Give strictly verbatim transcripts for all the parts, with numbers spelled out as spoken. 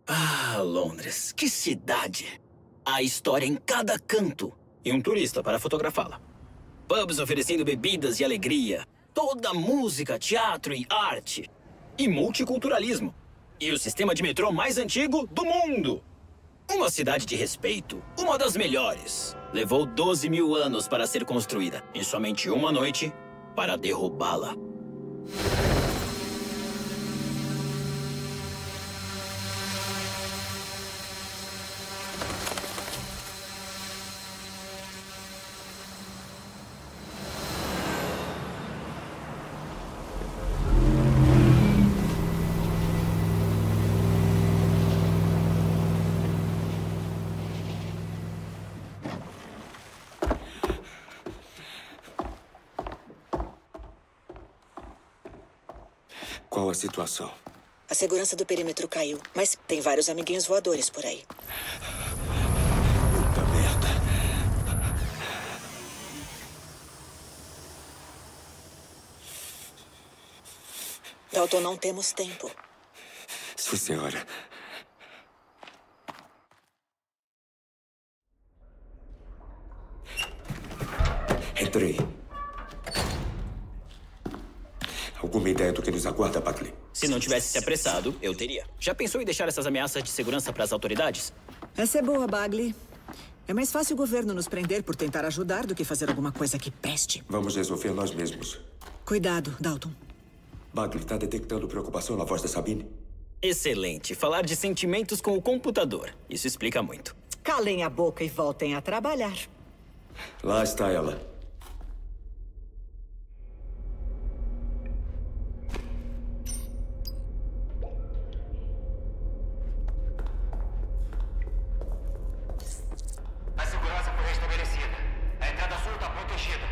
Ah, Londres, que cidade! Há história em cada canto e um turista para fotografá-la. Pubs oferecendo bebidas e alegria. Toda música, teatro e arte. E multiculturalismo. E o sistema de metrô mais antigo do mundo. Uma cidade de respeito, uma das melhores. Levou doze mil anos para ser construída e somente uma noite para derrubá-la. Qual a situação? A segurança do perímetro caiu, mas tem vários amiguinhos voadores por aí. Puta merda. Dalton, não temos tempo. Sim, senhora. Entrei. Alguma ideia do que nos aguarda, Bagley? Se não tivesse se apressado, eu teria. Já pensou em deixar essas ameaças de segurança para as autoridades? Essa é boa, Bagley. É mais fácil o governo nos prender por tentar ajudar do que fazer alguma coisa que preste. Vamos resolver nós mesmos. Cuidado, Dalton. Bagley, está detectando preocupação na voz da Sabine? Excelente. Falar de sentimentos com o computador. Isso explica muito. Calem a boca e voltem a trabalhar. Lá está ela. A segurança foi restabelecida. A entrada sul está protegida.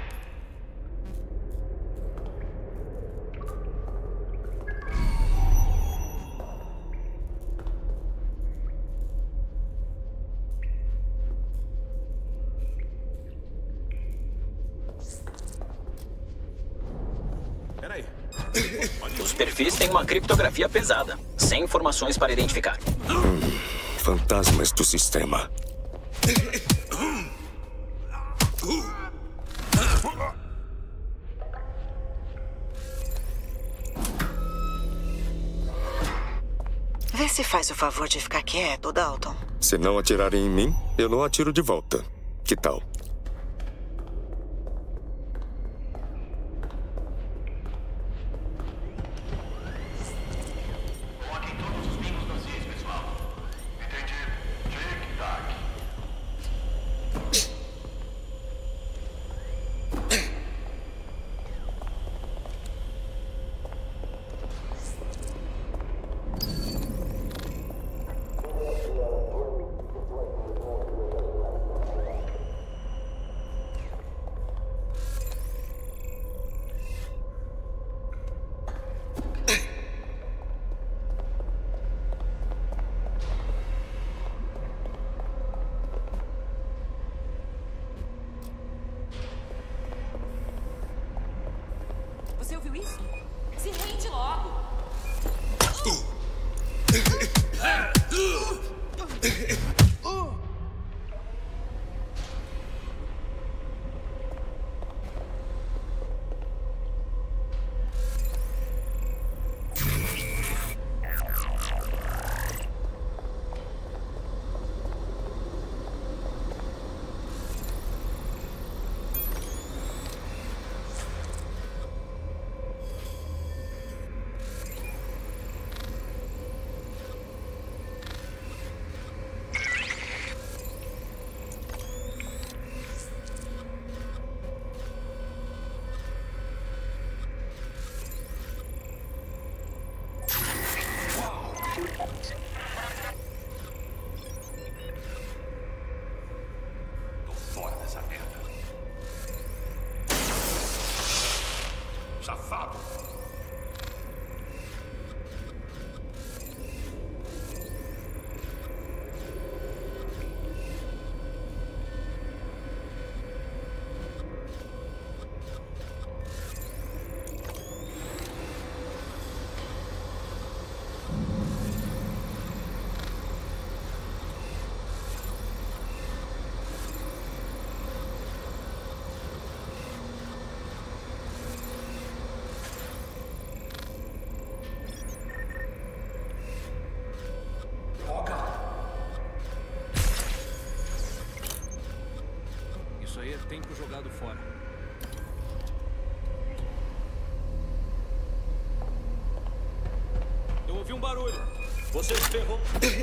Peraí. Os perfis têm uma criptografia pesada, sem informações para identificar. Hum, fantasmas do sistema. Vê se faz o favor de ficar quieto, Dalton. Se não atirarem em mim, eu não atiro de volta. Que tal? Coloquem todos os bingos nos is, pessoal. Entendido. Tic-tac. tempo jogado fora. Eu ouvi um barulho. Você se ferrou.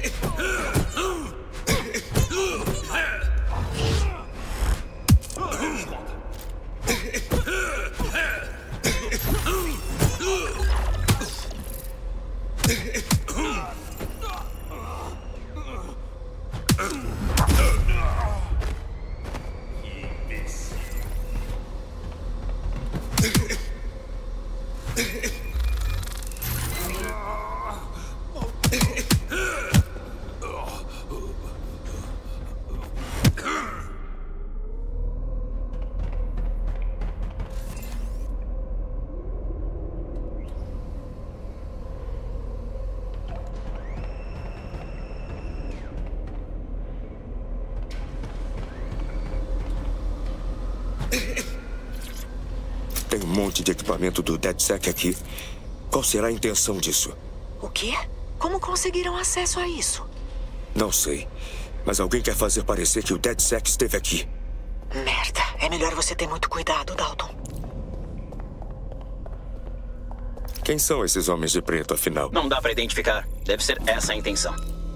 Tem um monte de equipamento do DedSec aqui. Qual será a intenção disso? O quê? Como conseguiram acesso a isso? Não sei. Mas alguém quer fazer parecer que o DedSec esteve aqui. Merda. É melhor você ter muito cuidado, Dalton. Quem são esses homens de preto, afinal? Não dá pra identificar. Deve ser essa a intenção.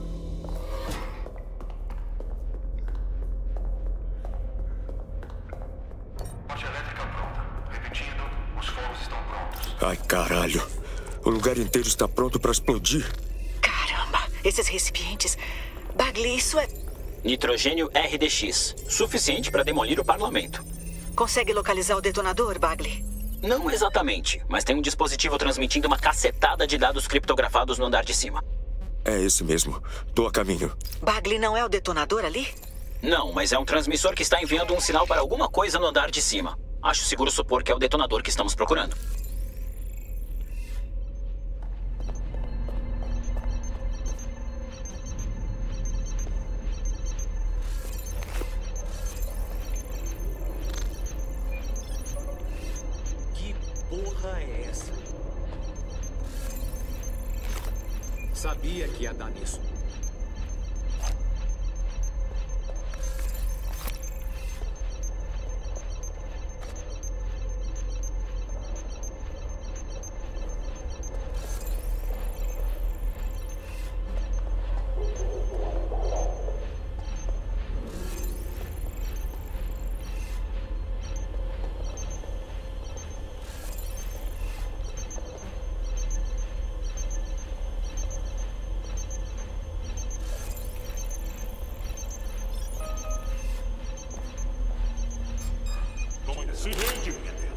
Ponte elétrica pronta. Repetindo, os fogos estão prontos. Ai, caralho. O lugar inteiro está pronto para explodir. Caramba, esses recipientes... Bagley, isso é... Nitrogênio R D X. Suficiente para demolir o parlamento. Consegue localizar o detonador, Bagley? Não exatamente, mas tem um dispositivo transmitindo uma cacetada de dados criptografados no andar de cima. É esse mesmo. Tô a caminho. Bagley não é o detonador ali? Não, mas é um transmissor que está enviando um sinal para alguma coisa no andar de cima. Acho seguro supor que é o detonador que estamos procurando. Que porra é essa? Sabia que ia dar nisso. Se rende, minha tela.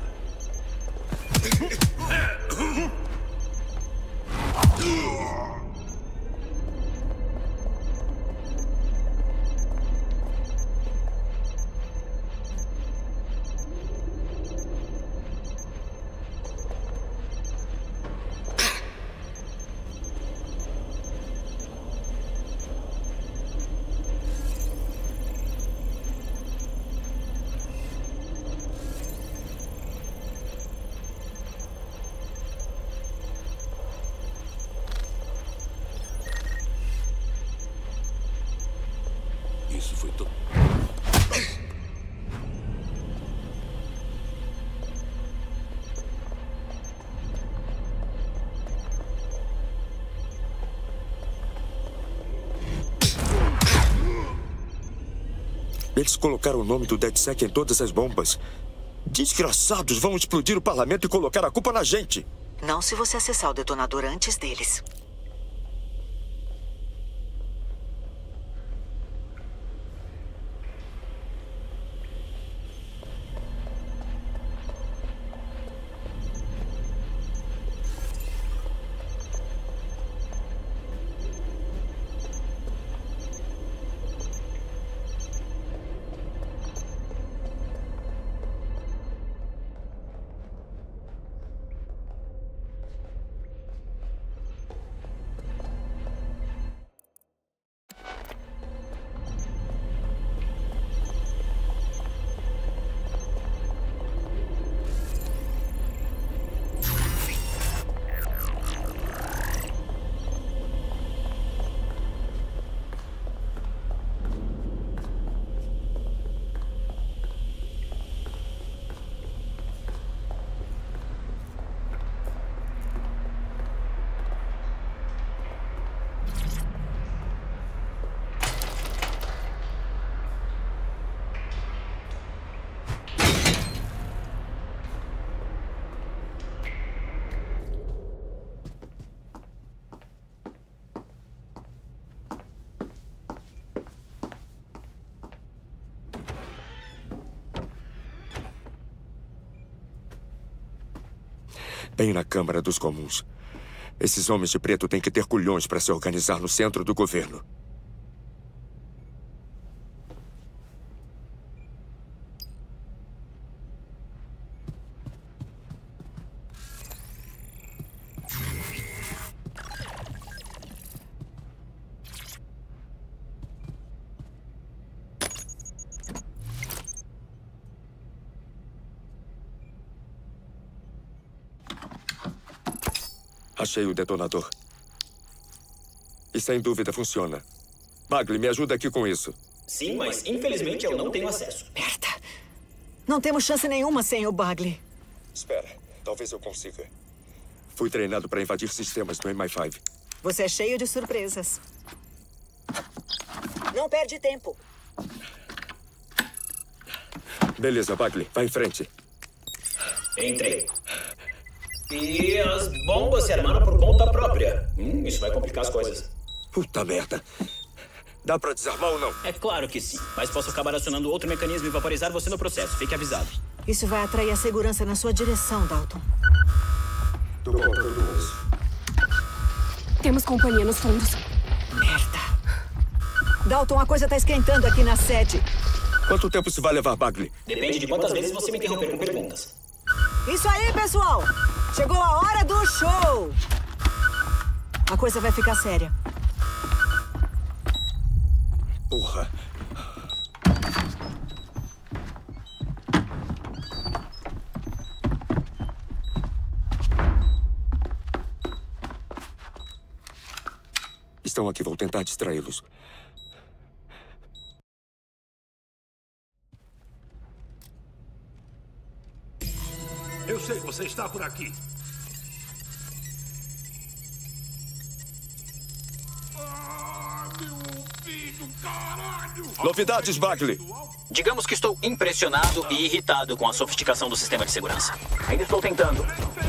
Isso foi tão... Eles colocaram o nome do DedSec em todas as bombas. Desgraçados, vão explodir o parlamento e colocar a culpa na gente. Não se você acessar o detonador antes deles. Bem na Câmara dos Comuns. Esses homens de preto têm que ter culhões para se organizar no centro do governo. Achei o detonador. E sem dúvida funciona. Bagley, me ajuda aqui com isso. Sim, mas infelizmente eu não tenho acesso. Merda. Não temos chance nenhuma sem o Bagley. Espera, talvez eu consiga. Fui treinado para invadir sistemas do M I cinco. Você é cheio de surpresas. Não perde tempo. Beleza, Bagley, vai em frente. Entrei. E as bombas se armaram por conta própria. Hum, isso vai complicar as coisas. Puta merda. Dá pra desarmar ou não? É claro que sim, mas posso acabar acionando outro mecanismo e vaporizar você no processo. Fique avisado. Isso vai atrair a segurança na sua direção, Dalton. Tô contando isso. Temos companhia nos fundos. Merda. Dalton, a coisa tá esquentando aqui na sede. Quanto tempo se vai levar, Bagley? Depende de quantas vezes você me interromper com perguntas. Isso aí, pessoal! Chegou a hora do show! A coisa vai ficar séria. Porra. Estão aqui, vou tentar distraí-los. Eu sei que você está por aqui. Ah, meu ouvido, caralho! Novidades, Bagley. Digamos que estou impressionado e irritado com a sofisticação do sistema de segurança. Ainda estou tentando.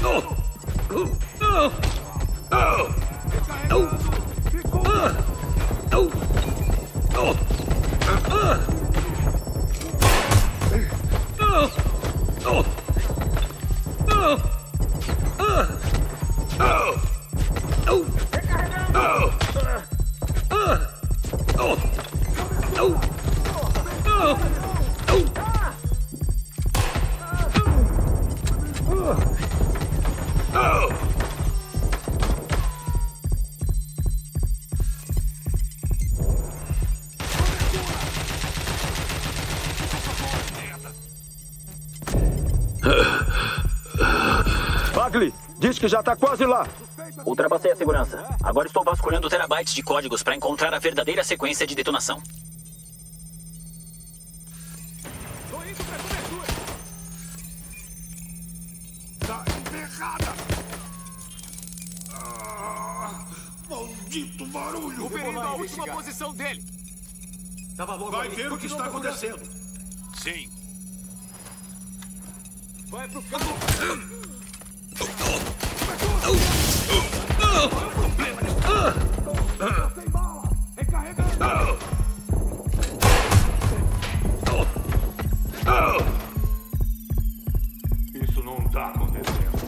Bagley, diz que já tá quase lá. Ultrapassei a segurança. Agora estou vasculhando terabytes de códigos para encontrar a verdadeira sequência de detonação. Tô indo pra cobertura. Tá enterrada. Ah, maldito barulho. Conferindo a última posição dele. Tava logo Vai ali. ver o que está acontecendo. Sim. Vai pro campo. Sem bala! Recarregando! Isso não tá acontecendo.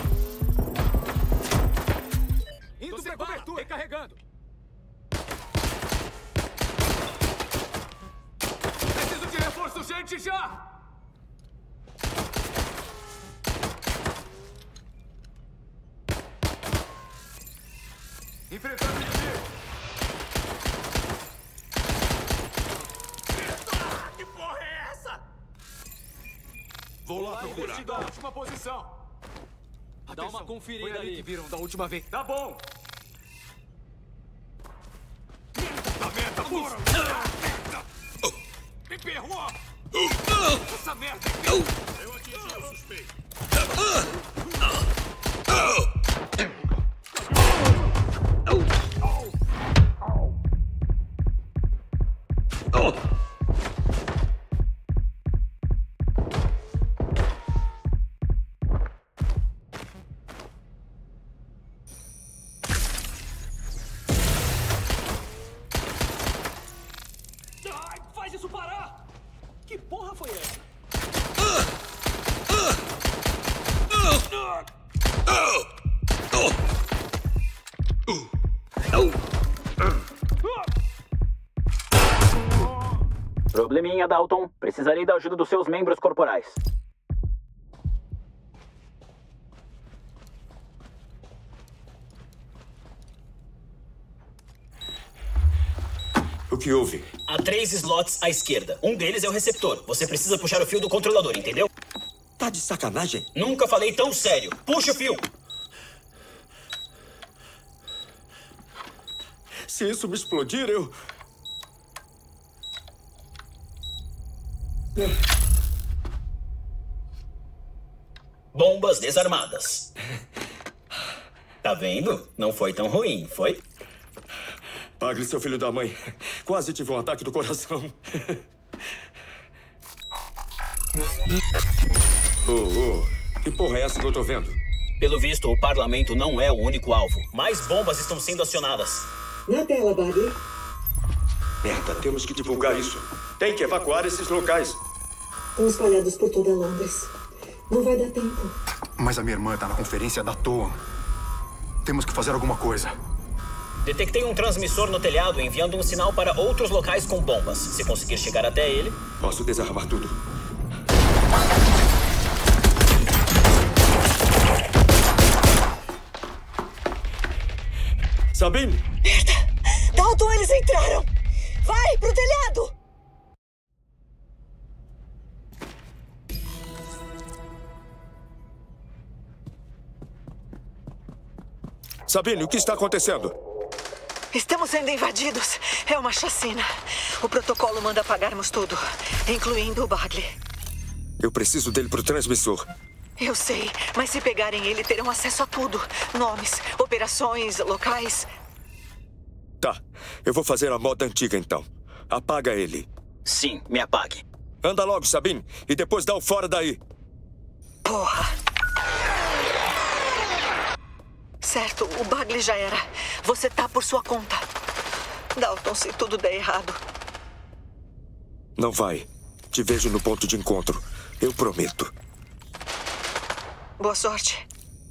Indo pra cobertura. Recarregando. Preciso de reforço, gente, já! Enfrentando o inimigo! Que porra é essa? Vou lá procurar. Da última posição. Dá Atenção, uma conferida foi ali ali. que viram da última vez. Tá bom. Tá merda, porra! Me ferrou! Essa merda! Eu atingi o suspeito. Ai, faz isso parar! Que porra foi essa? Ah! Probleminha, Dalton. Precisarei da ajuda dos seus membros corporais. O que houve? Há três slots à esquerda. Um deles é o receptor. Você precisa puxar o fio do controlador, entendeu? Tá de sacanagem? Nunca falei tão sério. Puxa o fio! Se isso me explodir, eu... Bombas desarmadas. Tá vendo? Não foi tão ruim, foi? Bagley, seu filho da mãe. Quase tive um ataque do coração. Oh, oh. Que porra é essa que eu tô vendo? Pelo visto, o parlamento não é o único alvo. Mais bombas estão sendo acionadas. Na tela, Bagley. Merda, temos que divulgar isso. Tem que evacuar esses locais. Estão espalhados por toda Londres. Não vai dar tempo. Mas a minha irmã tá na conferência da T O A. Temos que fazer alguma coisa. Detectei um transmissor no telhado enviando um sinal para outros locais com bombas. Se conseguir chegar até ele... Posso desarmar tudo. Sabine! Merda! Dalton, eles entraram! Vai, pro telhado! Sabine, o que está acontecendo? Estamos sendo invadidos. É uma chacina. O protocolo manda apagarmos tudo, incluindo o Bagley. Eu preciso dele pro transmissor. Eu sei, mas se pegarem ele, terão acesso a tudo. Nomes, operações, locais. Tá, eu vou fazer a moda antiga então. Apaga ele. Sim, me apague. Anda logo, Sabine, e depois dá o fora daí. Porra. Certo, o Bagley já era. Você tá por sua conta. Dalton, se tudo der errado. Não vai. Te vejo no ponto de encontro. Eu prometo. Boa sorte.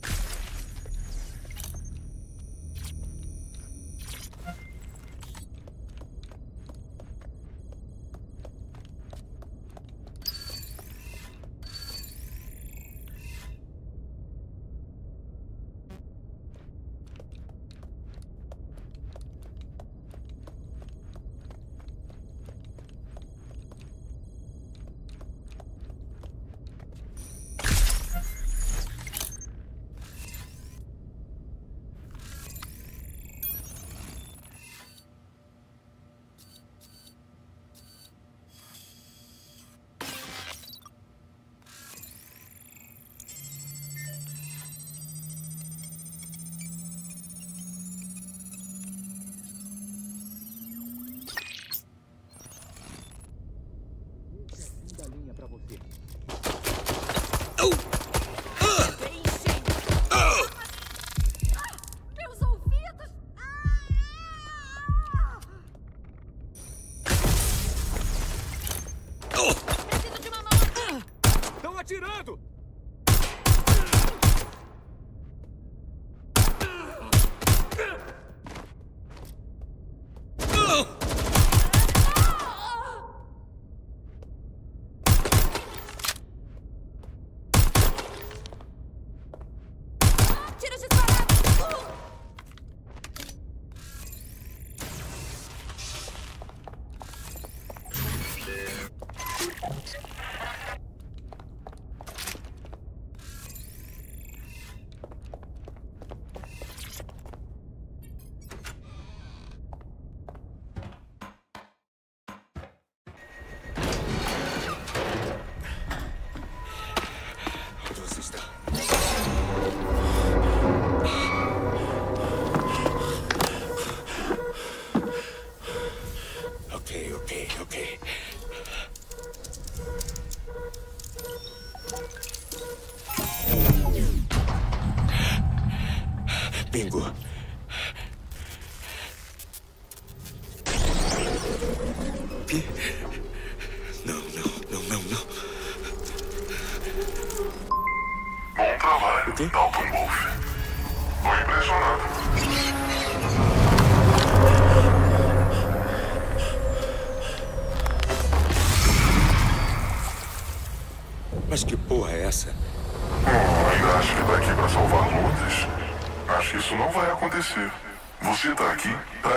Bingo. Que? Não, não, não, não, não. Bom trabalho, O quê? Dalton Wolf. Tô impressionado.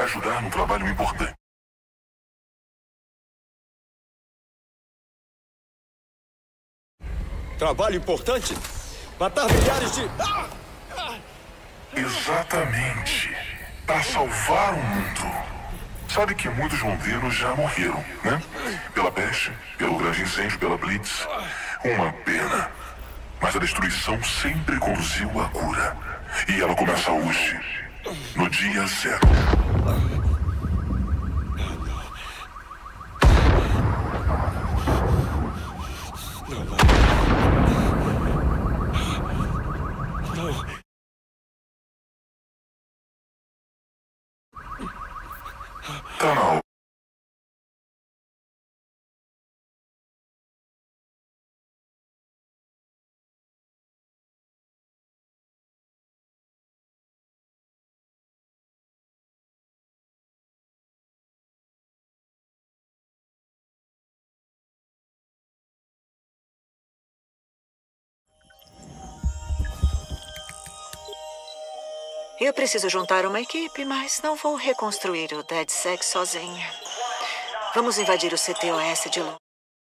ajudar num trabalho importante. Trabalho importante? Matar milhares de... Ah! Exatamente. Para salvar o mundo. Sabe que muitos londrinos já morreram, né? Pela peste, pelo grande incêndio, pela blitz. Uma pena. Mas a destruição sempre conduziu à cura. E ela começa hoje, no dia zero. Tá na hora. Eu preciso juntar uma equipe, mas não vou reconstruir o DedSec sozinha. Vamos invadir o C T O S de Londres.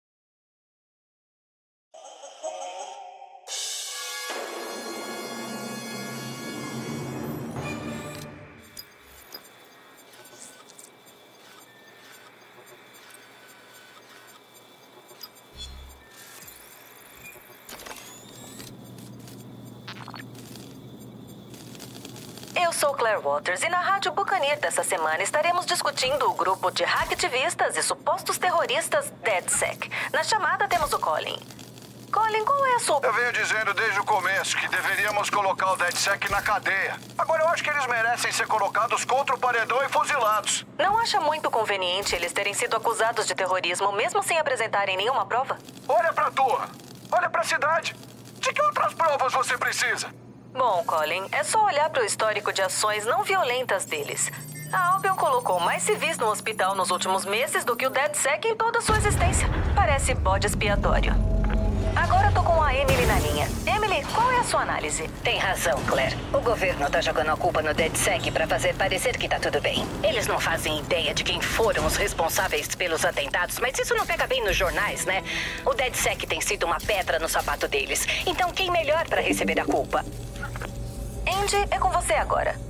Eu sou Claire Waters e na Rádio Buccaneer dessa semana estaremos discutindo o grupo de hacktivistas e supostos terroristas DedSec. Na chamada temos o Colin. Colin, qual é a sua... Eu venho dizendo desde o começo que deveríamos colocar o DedSec na cadeia. Agora eu acho que eles merecem ser colocados contra o paredão e fuzilados. Não acha muito conveniente eles terem sido acusados de terrorismo mesmo sem apresentarem nenhuma prova? Olha pra torre. Olha pra cidade. De que outras provas você precisa? Bom, Colin, é só olhar para o histórico de ações não violentas deles. A Albion colocou mais civis no hospital nos últimos meses do que o DedSec em toda a sua existência. Parece bode expiatório. Agora tô com a Emily na linha. Emily, qual é a sua análise? Tem razão, Claire. O governo tá jogando a culpa no DedSec para fazer parecer que tá tudo bem. Eles não fazem ideia de quem foram os responsáveis pelos atentados, mas isso não pega bem nos jornais, né? O DedSec tem sido uma pedra no sapato deles. Então quem melhor para receber a culpa? Andy, é com você agora.